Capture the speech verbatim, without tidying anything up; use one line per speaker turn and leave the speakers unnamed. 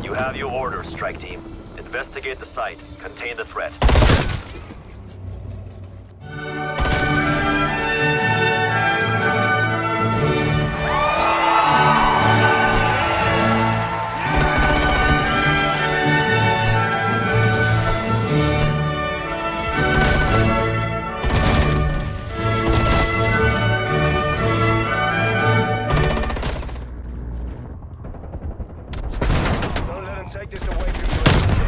You have your orders, strike team. Investigate the site. Contain the threat.
Don't let him take this away from you.